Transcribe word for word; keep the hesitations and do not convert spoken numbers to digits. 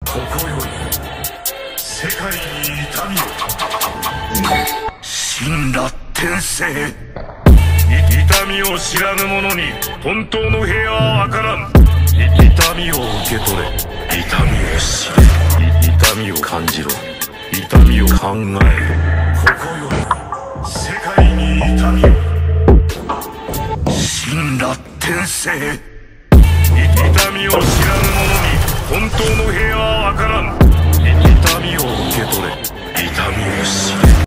ここより世界に痛みを。神羅転生。痛みを知らぬ者に本当の平和は分からん。痛みを受け取れ。痛みを知れ。痛みを感じろ。痛みを考えろ。ここより世界に痛みを。神羅転生。痛みを知らぬ者に本当の平和は分からん。痛みを受け取れ。痛みを知れ。